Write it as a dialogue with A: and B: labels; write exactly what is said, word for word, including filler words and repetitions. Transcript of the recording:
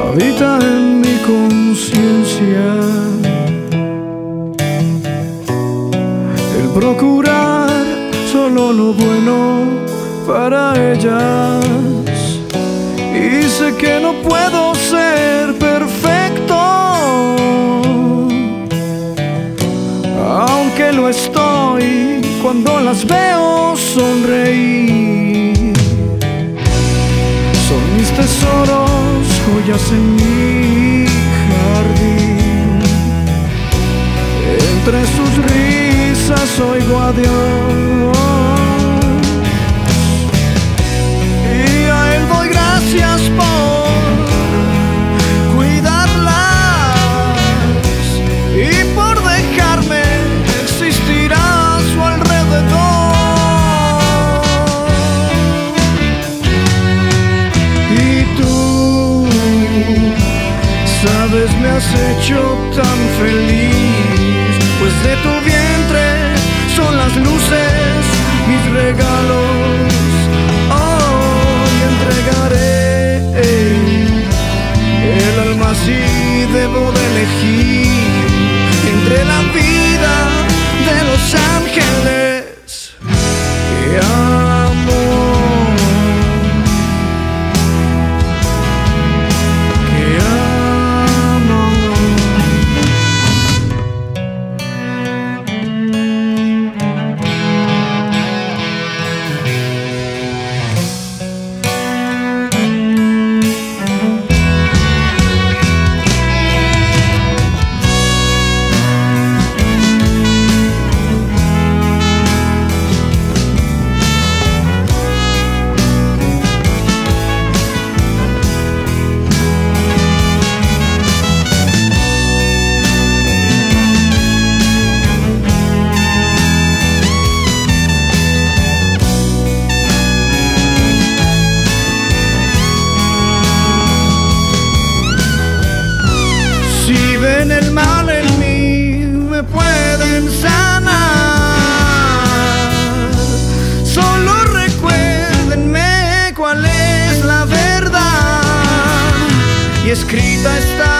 A: habita en mi conciencia el procurar solo lo bueno para ellas. Y sé que no puedo ser perfecto, aunque lo estoy cuando las veo sonreír. Son mis tesoros, joyas en mi jardín. Entre sus risas oigo a Dios, y a Él doy gracias por cuidarlas y por dejarme existir a su alrededor. Y tú, sabes, me has hecho tan feliz, pues de tu vientre son las luces, mis regalos. Hoy entregaré el alma si debo de elegir entre la vida de los ángeles y amor, que si ven el mal en mí, me pueden sanar. Solo recuérdenme cuál es la verdad, y escrita está